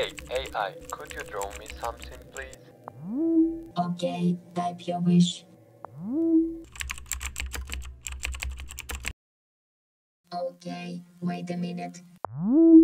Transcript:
Hey, AI, could you draw me something, please? Okay, type your wish. Okay, wait a minute.